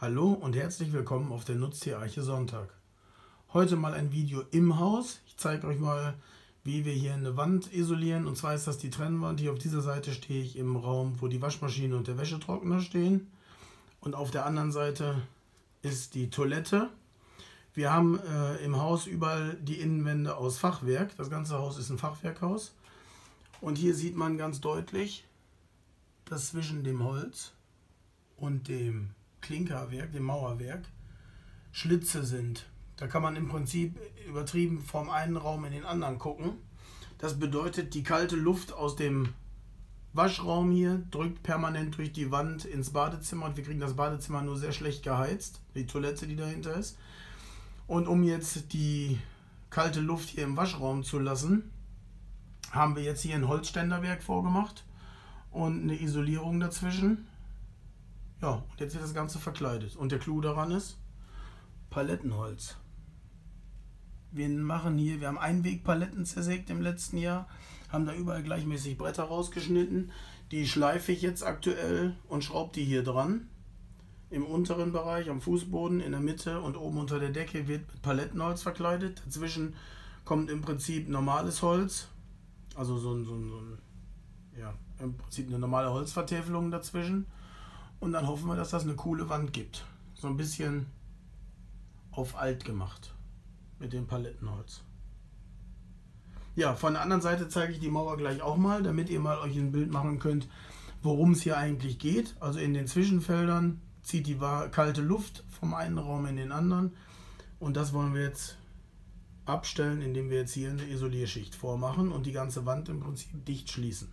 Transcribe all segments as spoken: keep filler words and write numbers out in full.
Hallo und herzlich willkommen auf der Nutztierarche Sonntag. Heute mal ein Video im Haus. Ich zeige euch mal, wie wir hier eine Wand isolieren. Und zwar ist das die Trennwand. Hier auf dieser Seite stehe ich im Raum, wo die Waschmaschine und der Wäschetrockner stehen. Und auf der anderen Seite ist die Toilette. Wir haben äh, im Haus überall die Innenwände aus Fachwerk. Das ganze Haus ist ein Fachwerkhaus. Und hier sieht man ganz deutlich, dass zwischen dem Holz und dem Klinkerwerk, dem Mauerwerk, Schlitze sind. Da kann man im Prinzip übertrieben vom einen Raum in den anderen gucken. Das bedeutet, die kalte Luft aus dem Waschraum hier drückt permanent durch die Wand ins Badezimmer und wir kriegen das Badezimmer nur sehr schlecht geheizt, die Toilette, die dahinter ist. Und um jetzt die kalte Luft hier im Waschraum zu lassen, haben wir jetzt hier ein Holzständerwerk vorgemacht und eine Isolierung dazwischen. Ja, und jetzt wird das Ganze verkleidet. Und der Clou daran ist Palettenholz. Wir machen hier, wir haben Einwegpaletten zersägt im letzten Jahr, haben da überall gleichmäßig Bretter rausgeschnitten. Die schleife ich jetzt aktuell und schraube die hier dran. Im unteren Bereich, am Fußboden, in der Mitte und oben unter der Decke wird mit Palettenholz verkleidet. Dazwischen kommt im Prinzip normales Holz, also so ein, so ein, so ein ja, im Prinzip eine normale Holzvertäfelung dazwischen. Und dann hoffen wir, dass das eine coole Wand gibt. So ein bisschen auf alt gemacht mit dem Palettenholz. Ja, von der anderen Seite zeige ich die Mauer gleich auch mal, damit ihr mal euch ein Bild machen könnt, worum es hier eigentlich geht. Also in den Zwischenfeldern zieht die kalte Luft vom einen Raum in den anderen. Und das wollen wir jetzt abstellen, indem wir jetzt hier eine Isolierschicht vormachen und die ganze Wand im Prinzip dicht schließen.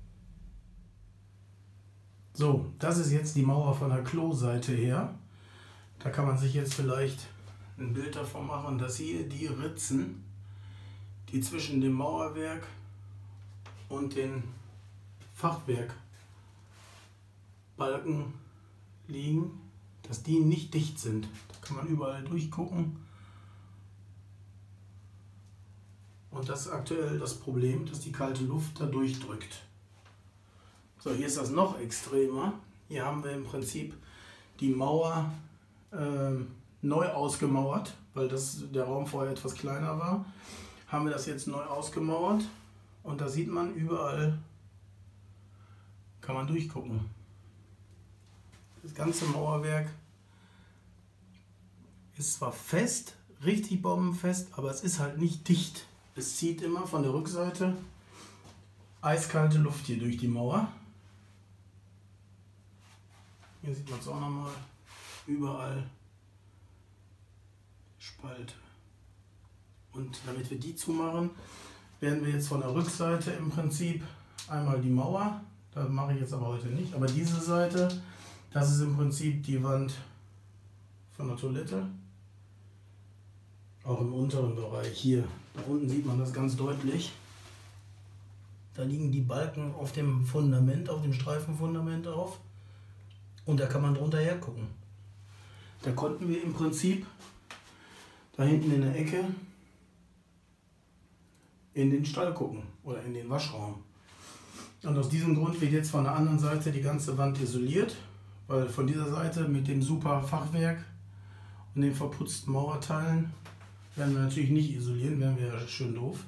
So, das ist jetzt die Mauer von der Kloseite her. Da kann man sich jetzt vielleicht ein Bild davon machen, dass hier die Ritzen, die zwischen dem Mauerwerk und den Fachwerkbalken liegen, dass die nicht dicht sind. Da kann man überall durchgucken. Und das ist aktuell das Problem, dass die kalte Luft da durchdrückt. So, hier ist das noch extremer. Hier haben wir im Prinzip die Mauer äh, neu ausgemauert, weil das, der Raum vorher etwas kleiner war. Haben wir das jetzt neu ausgemauert und da sieht man überall, kann man durchgucken. Das ganze Mauerwerk ist zwar fest, richtig bombenfest, aber es ist halt nicht dicht. Es zieht immer von der Rückseite eiskalte Luft hier durch die Mauer. Hier sieht man es auch nochmal, überall Spalte. Und damit wir die zumachen, werden wir jetzt von der Rückseite im Prinzip einmal die Mauer, das mache ich jetzt aber heute nicht, aber diese Seite, das ist im Prinzip die Wand von der Toilette. Auch im unteren Bereich hier, da unten sieht man das ganz deutlich. Da liegen die Balken auf dem Fundament, auf dem Streifenfundament auf. Und da kann man drunter hergucken. Da konnten wir im Prinzip da hinten in der Ecke in den Stall gucken oder in den Waschraum. Und aus diesem Grund wird jetzt von der anderen Seite die ganze Wand isoliert, weil von dieser Seite mit dem super Fachwerk und den verputzten Mauerteilen werden wir natürlich nicht isolieren, wären wir ja schön doof.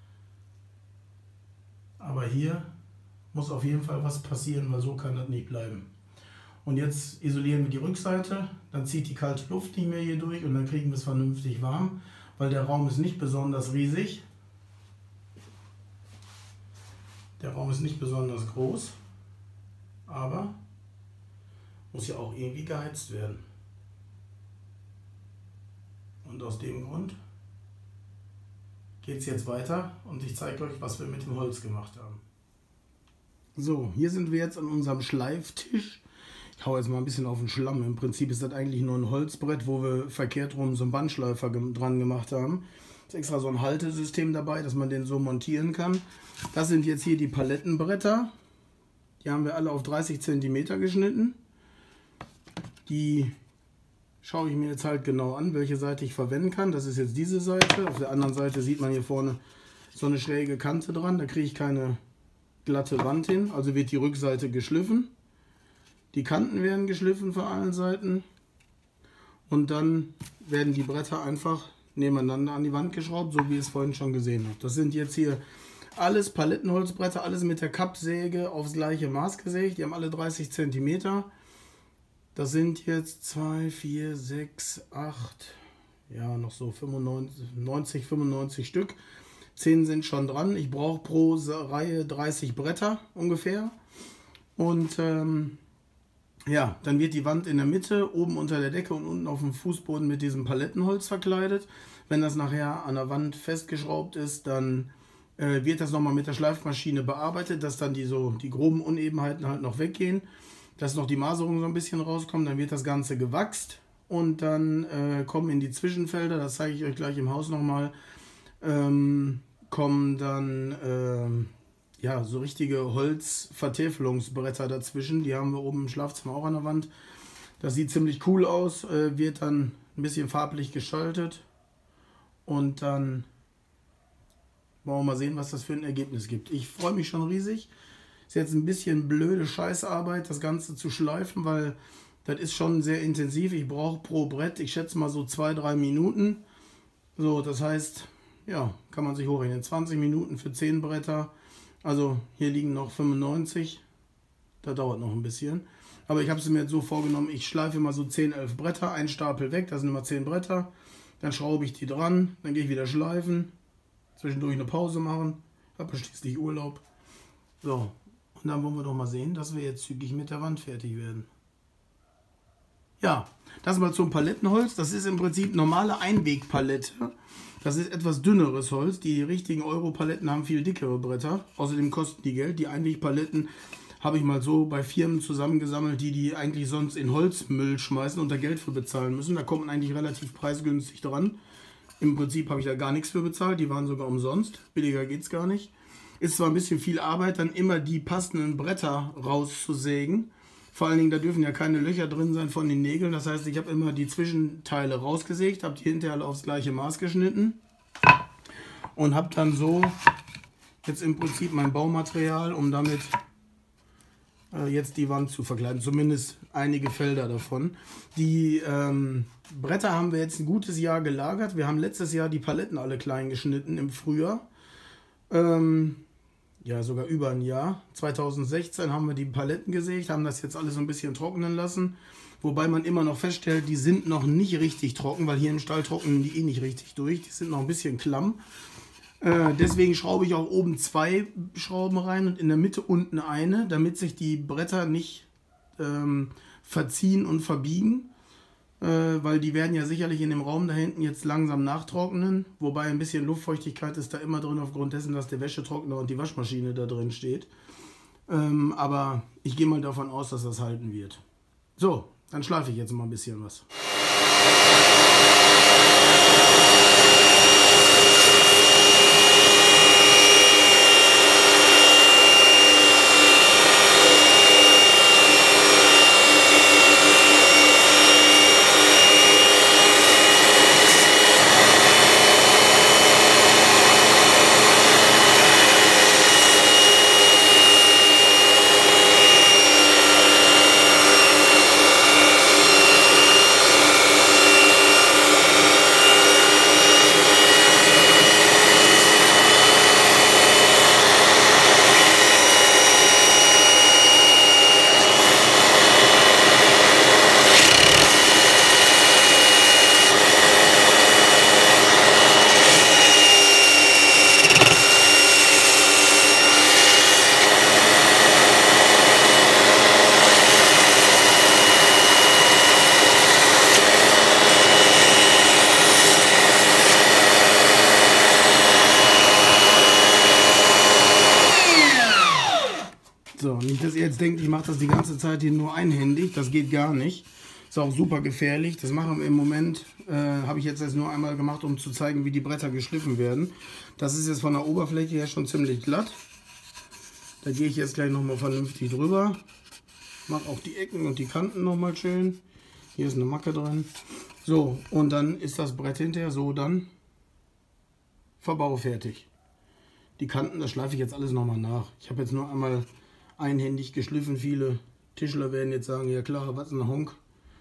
Aber hier muss auf jeden Fall was passieren, weil so kann das nicht bleiben. Und jetzt isolieren wir die Rückseite, dann zieht die kalte Luft nicht mehr hier durch und dann kriegen wir es vernünftig warm, weil der Raum ist nicht besonders riesig. Der Raum ist nicht besonders groß, aber muss ja auch irgendwie geheizt werden. Und aus dem Grund geht es jetzt weiter und ich zeige euch, was wir mit dem Holz gemacht haben. So, hier sind wir jetzt an unserem Schleiftisch. Ich hau jetzt mal ein bisschen auf den Schlamm. Im Prinzip ist das eigentlich nur ein Holzbrett, wo wir verkehrt rum so einen Bandschleifer dran gemacht haben. Ist extra so ein Haltesystem dabei, dass man den so montieren kann. Das sind jetzt hier die Palettenbretter. Die haben wir alle auf dreißig Zentimeter geschnitten. Die schaue ich mir jetzt halt genau an, welche Seite ich verwenden kann. Das ist jetzt diese Seite. Auf der anderen Seite sieht man hier vorne so eine schräge Kante dran. Da kriege ich keine glatte Wand hin. Also wird die Rückseite geschliffen. Die Kanten werden geschliffen von allen Seiten. Und dann werden die Bretter einfach nebeneinander an die Wand geschraubt, so wie ihr es vorhin schon gesehen habt. Das sind jetzt hier alles Palettenholzbretter, alles mit der Kappsäge aufs gleiche Maß gesägt. Die haben alle dreißig Zentimeter. Das sind jetzt zwei, vier, sechs, acht, ja noch so fünfundneunzig, neunzig, fünfundneunzig Stück. zehn sind schon dran. Ich brauche pro Reihe dreißig Bretter ungefähr. Und ähm, ja, dann wird die Wand in der Mitte, oben unter der Decke und unten auf dem Fußboden mit diesem Palettenholz verkleidet. Wenn das nachher an der Wand festgeschraubt ist, dann äh, wird das nochmal mit der Schleifmaschine bearbeitet, dass dann die, so, die groben Unebenheiten halt noch weggehen, dass noch die Maserung so ein bisschen rauskommt. Dann wird das Ganze gewachst und dann äh, kommen in die Zwischenfelder, das zeige ich euch gleich im Haus nochmal, ähm, kommen dann ähm, ja, so richtige Holzvertäfelungsbretter dazwischen. Die haben wir oben im Schlafzimmer auch an der Wand. Das sieht ziemlich cool aus, äh, wird dann ein bisschen farblich gestaltet. Und dann wollen wir mal sehen, was das für ein Ergebnis gibt. Ich freue mich schon riesig. Ist jetzt ein bisschen blöde Scheißarbeit, das Ganze zu schleifen, weil das ist schon sehr intensiv. Ich brauche pro Brett, ich schätze mal so zwei, drei Minuten. So, das heißt, ja, kann man sich hochrechnen. zwanzig Minuten für zehn Bretter. Also hier liegen noch fünfundneunzig. Da dauert noch ein bisschen. Aber ich habe es mir jetzt so vorgenommen, ich schleife mal so zehn, elf Bretter, ein Stapel weg, das sind immer zehn Bretter. Dann schraube ich die dran, dann gehe ich wieder schleifen, zwischendurch eine Pause machen, habe schließlich Urlaub. So, und dann wollen wir doch mal sehen, dass wir jetzt zügig mit der Wand fertig werden. Ja, das mal zum Palettenholz. Das ist im Prinzip normale Einwegpalette. Das ist etwas dünneres Holz. Die richtigen Euro-Paletten haben viel dickere Bretter. Außerdem kosten die Geld. Die Einwegpaletten habe ich mal so bei Firmen zusammengesammelt, die die eigentlich sonst in Holzmüll schmeißen und da Geld für bezahlen müssen. Da kommt man eigentlich relativ preisgünstig dran. Im Prinzip habe ich da gar nichts für bezahlt. Die waren sogar umsonst. Billiger geht es gar nicht. Ist zwar ein bisschen viel Arbeit, dann immer die passenden Bretter rauszusägen. Vor allen Dingen, da dürfen ja keine Löcher drin sein von den Nägeln. Das heißt, ich habe immer die Zwischenteile rausgesägt, habe die hinterher alle aufs gleiche Maß geschnitten und habe dann so jetzt im Prinzip mein Baumaterial, um damit äh, jetzt die Wand zu verkleiden. Zumindest einige Felder davon. Die ähm, Bretter haben wir jetzt ein gutes Jahr gelagert. Wir haben letztes Jahr die Paletten alle klein geschnitten im Frühjahr. Ähm, ja, sogar über ein Jahr. zweitausendsechzehn haben wir die Paletten gesägt, haben das jetzt alles so ein bisschen trocknen lassen. Wobei man immer noch feststellt, die sind noch nicht richtig trocken, weil hier im Stall trocknen die eh nicht richtig durch. Die sind noch ein bisschen klamm. Äh, deswegen schraube ich auch oben zwei Schrauben rein und in der Mitte unten eine, damit sich die Bretter nicht ähm, verziehen und verbiegen. Äh, weil die werden ja sicherlich in dem Raum da hinten jetzt langsam nachtrocknen. Wobei ein bisschen Luftfeuchtigkeit ist da immer drin, aufgrund dessen, dass der Wäschetrockner und die Waschmaschine da drin steht. Ähm, aber ich gehe mal davon aus, dass das halten wird. So, dann schleife ich jetzt mal ein bisschen was. So, nicht, dass ihr jetzt denkt, ich mache das die ganze Zeit hier nur einhändig. Das geht gar nicht. Ist auch super gefährlich. Das machen wir im Moment, äh, habe ich jetzt erst nur einmal gemacht, um zu zeigen, wie die Bretter geschliffen werden. Das ist jetzt von der Oberfläche her schon ziemlich glatt. Da gehe ich jetzt gleich nochmal vernünftig drüber. Mache auch die Ecken und die Kanten nochmal schön. Hier ist eine Macke drin. So, und dann ist das Brett hinterher so dann verbaufertig. Die Kanten, das schleife ich jetzt alles nochmal nach. Ich habe jetzt nur einmal einhändig geschliffen. Viele Tischler werden jetzt sagen, ja klar, was ein Honk.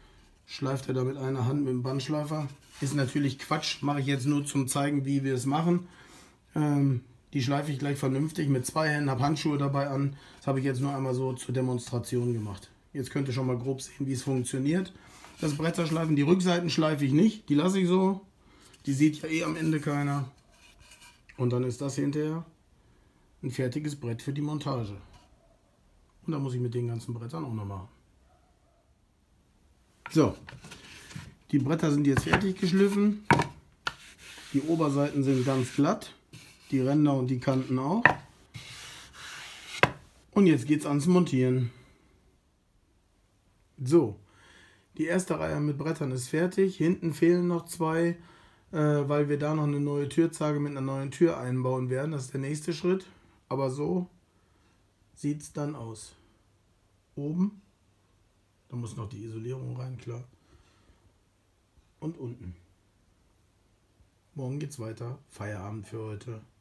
schleift er da mit einer Hand mit dem Bandschleifer. Ist natürlich Quatsch, mache ich jetzt nur zum zeigen, wie wir es machen. Ähm, die schleife ich gleich vernünftig mit zwei Händen, habe Handschuhe dabei an. Das habe ich jetzt nur einmal so zur Demonstration gemacht. Jetzt könnt ihr schon mal grob sehen, wie es funktioniert. Das Bretterschleifen, die Rückseiten schleife ich nicht, die lasse ich so. Die sieht ja eh am Ende keiner. Und dann ist das hinterher ein fertiges Brett für die Montage. Und da muss ich mit den ganzen Brettern auch noch machen. So, die Bretter sind jetzt fertig geschliffen. Die Oberseiten sind ganz glatt, die Ränder und die Kanten auch. Und jetzt geht es ans Montieren. So, die erste Reihe mit Brettern ist fertig. Hinten fehlen noch zwei, äh, weil wir da noch eine neue Türzage mit einer neuen Tür einbauen werden. Das ist der nächste Schritt. Aber so sieht es dann aus. Oben, da muss noch die Isolierung rein, klar. Und unten. Morgen geht's weiter. Feierabend für heute.